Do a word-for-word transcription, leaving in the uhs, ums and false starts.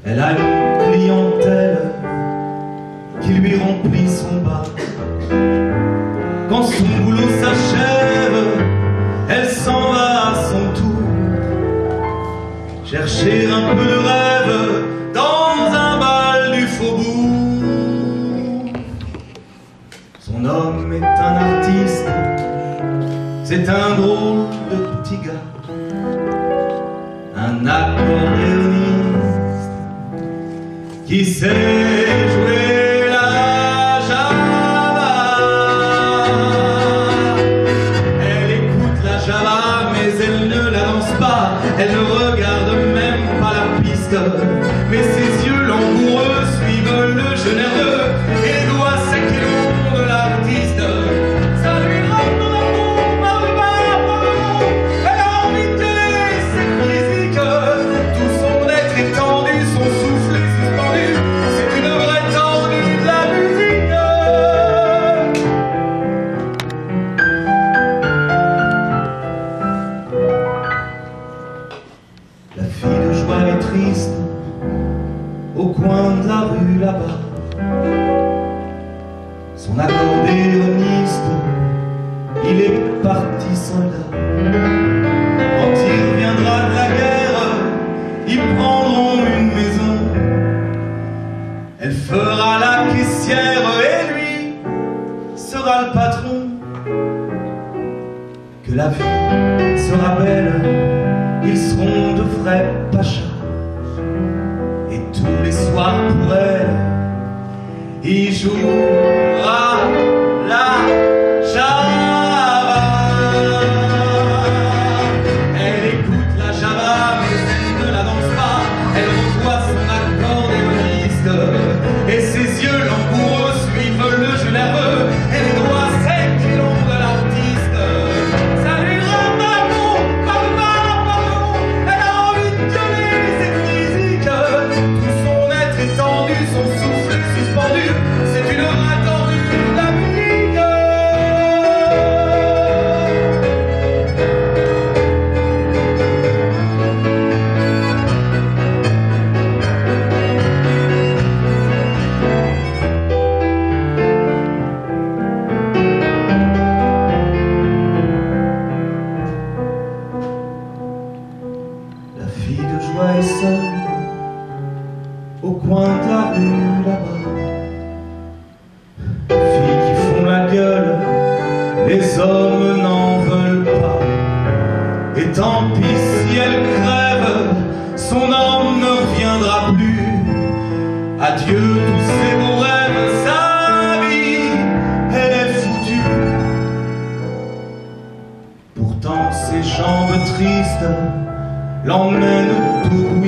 Elle a une clientèle qui lui remplit son bar. Quand son boulot s'achève, elle s'en va à son tour chercher un peu de rêve dans un bal du faubourg. Son homme est un artiste, c'est un drôle de petit gars, un accordéoniste qui sait jouer la java. Elle écoute la java mais elle ne la danse pas, elle ne regarde même pas la piste, mais ses yeux langoureux suivent le jeu nerveux et les doigts secs et longs de l'artiste. Ça lui rend dans la peau, par le bas, par le haut. Elle a envie de donner cette musique, tout son être étendu, son souffle est suspendu. C'est une vraie tendue de la musique. La fille de joie est triste au coin de la rue là-bas. Son accordéoniste, il est parti soldat. Quand il reviendra de la guerre, ils prendront une maison. Elle fera la caissière et lui sera le patron. Que la vie sera belle, ils seront de vrais pachas. Et tous les soirs pour elle, il jouera la java. Elle écoute la java mais elle ne la danse pas. Elle revoit son accordéoniste et ses yeux langoureux suivent le jeu nerveux et les doigts secs et longs de l'artiste. Ça lui rend par le haut, par le bas, par le haut. Elle a envie de gueuler cette musique, tout son être étendu, son souffle suspendu. C'est une vraie tendue de la musique. La fille de joie est seule au coin de la rue là-bas. Filles qui font la gueule, les hommes n'en veulent pas. Et tant pis si elle crève, son homme ne reviendra plus. Adieu tous ces beaux rêves, sa vie, elle est foutue. Pourtant ses jambes tristes l'emmènent au bout